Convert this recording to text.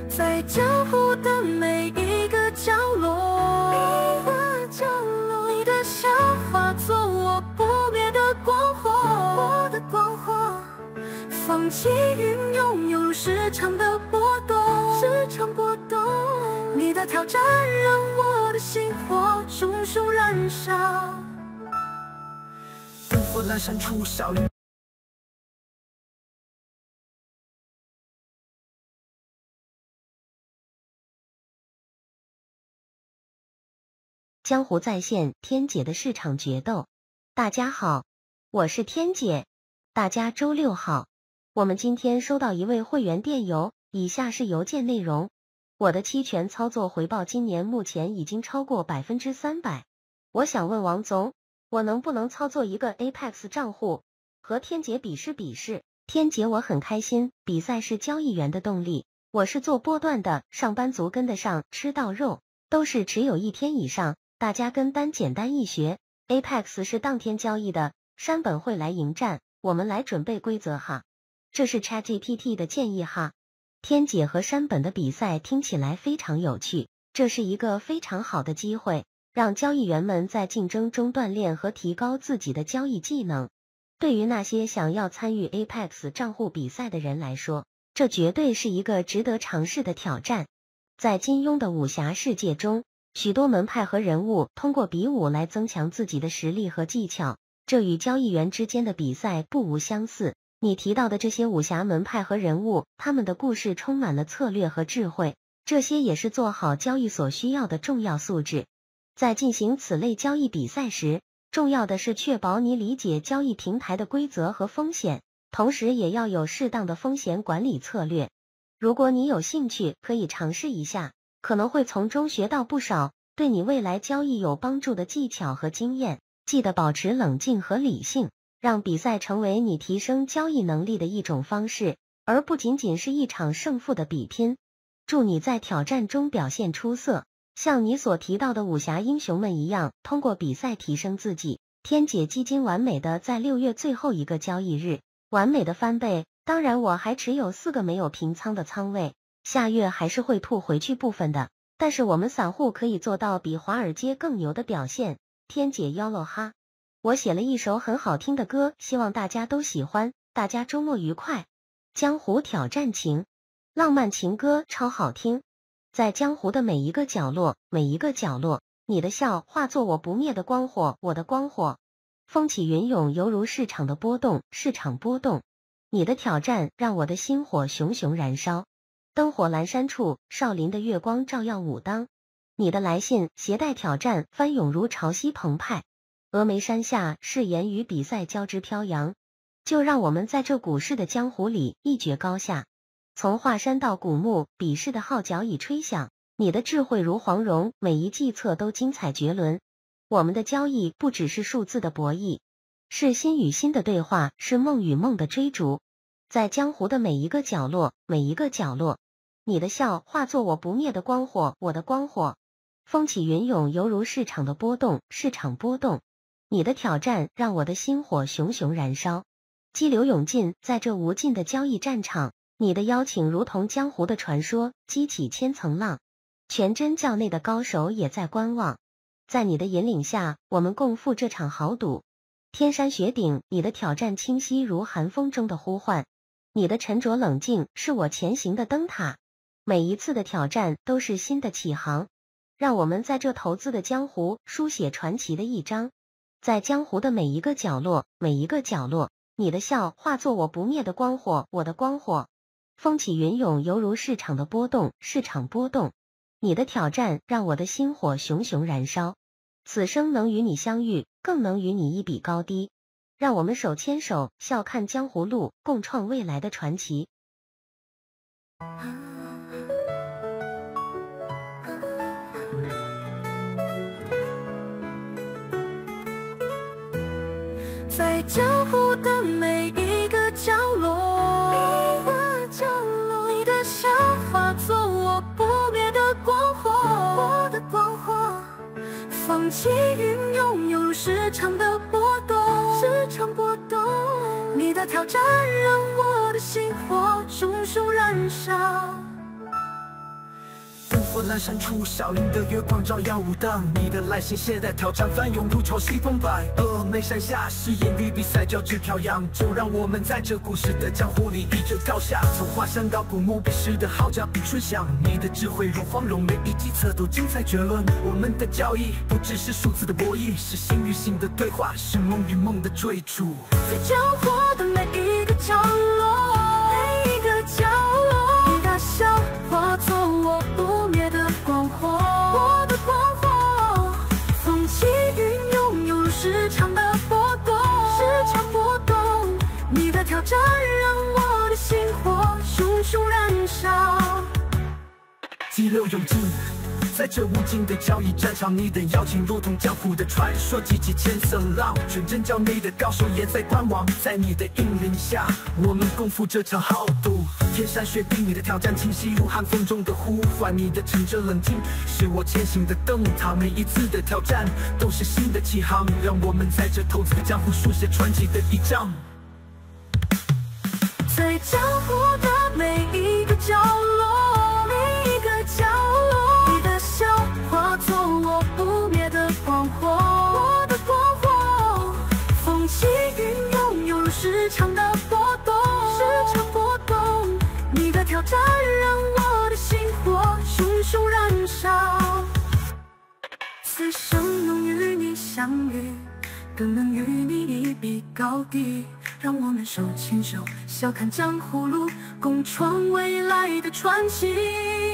在江湖的每一个角落，你的笑化作我不灭的光火，风起云涌，犹如时常的波动，你的挑战让我的心火熊熊燃烧。灯火阑珊处，小雨。 江湖再现天姐的市场决斗。大家好，我是天姐，大家周六好。我们今天收到一位会员电邮，以下是邮件内容。我的期权操作回报今年目前已经超过300%。我想问王总，我能不能操作一个 Apex 账户和天姐比试比试？天姐我很开心，比赛是交易员的动力。我是做波段的，上班族跟得上，吃到肉，都是持有1天以上。大家跟单简单易学 ，Apex 是当天交易的，山本会来迎战，我们来准备规则哈。这是 ChatGPT 的建议哈。天姐和山本的比赛听起来非常有趣，这是一个非常好的机会，让交易员们在竞争中锻炼和提高自己的交易技能。对于那些想要参与 Apex 账户比赛的人来说，这绝对是一个值得尝试的挑战。在金庸的武侠世界中，许多门派和人物通过比武来增强自己的实力和技巧，这与交易员之间的比赛不无相似。你提到的这些武侠门派和人物，他们的故事充满了策略和智慧，这些也是做好交易所需要的重要素质。在进行此类交易比赛时，重要的是确保你理解交易平台的规则和风险，同时也要有适当的风险管理策略。如果你有兴趣，可以尝试一下，可能会从中学到不少对你未来交易有帮助的技巧和经验。记得保持冷静和理性，让比赛成为你提升交易能力的一种方式，而不仅仅是一场胜负的比拼。祝你在挑战中表现出色，像你所提到的武侠英雄们一样，通过比赛提升自己。天姐基金完美的在6月最后一个交易日完美的翻倍，当然我还持有4个没有平仓的仓位，下月还是会吐回去部分的，但是我们散户可以做到比华尔街更牛的表现。天姐YOLO哈！我写了一首很好听的歌，希望大家都喜欢，大家周末愉快。江湖挑战情，浪漫情歌超好听。在江湖的每一个角落，你的笑化作我不灭的光火，我的光火。风起云涌，犹如市场的波动，你的挑战让我的心火熊熊燃烧。灯火阑珊处，少林的月光照耀武当。你的来信携带挑战翻涌如潮汐澎湃。峨眉山下，誓言与比赛交织飘扬。就让我们在这股市的江湖里一决高下。从华山到古墓，比试的号角已吹响。你的智慧如黄蓉，每一计策都精彩绝伦。我们的交易不只是数字的博弈，是心与心的对话，是梦与梦的追逐。在江湖的每一个角落，你的笑化作我不灭的光火，我的光火。风起云涌，犹如市场的波动，你的挑战让我的心火熊熊燃烧。激流勇进，在这无尽的交易战场，你的邀请如同江湖的传说，激起千层浪。全真教内的高手也在观望，在你的引领下，我们共赴这场豪赌。天山雪顶，你的挑战清晰如寒风中的呼唤。你的沉着冷静是我前行的灯塔。每一次的挑战都是新的起航，让我们在这投资的江湖书写传奇的一章。在江湖的每一个角落，你的笑化作我不灭的光火，我的光火。风起云涌，犹如市场的波动，你的挑战让我的心火熊熊燃烧。此生能与你相遇，更能与你一比高低。让我们手牵手，笑看江湖路，共创未来的传奇。 在江湖的每一个角落，你的笑化作我不灭的光火，风起云涌，犹如时常的波动，你的挑战让我的心火熊熊燃烧。 佛阑珊处，小林的月光照耀舞荡。你的来信携带挑战，翻涌如潮汐澎湃。眉山下是言语比赛交织飘扬，就让我们在这故事的江湖里一决高下。从华山到古墓，彼时的号角比春响。你的智慧如黄龙，每一计策都精彩绝伦。我们的交易不只是数字的博弈，是心与心的对话，是梦与梦的追逐。 在江湖的每一个角落，每一个角落，你的笑化作我不灭的光火，我的光火。风起云涌，犹如时常的波动，时常波动。你的挑战让我的心火熊熊燃烧。 激流勇进，在这无尽的交易战场，你的邀请如同江湖的传说，激起千色浪。全真教内的高手也在观望，在你的引领下，我们共赴这场豪赌。天山雪碧，你的挑战清晰如寒风中的呼唤，你的沉着冷静是我前行的灯塔。每一次的挑战都是新的起航，让我们在这投资的江湖书写传奇的一章。 在江湖的每一个角落，每一个角落，你的笑化作我不灭的光火，我的光火。风起云涌，犹如时常的波动，时常波动。你的挑战让我的心火熊熊燃烧。此生能与你相遇，更能与你一比高低。让我们手牵手，笑看江湖路，共创未来的传奇。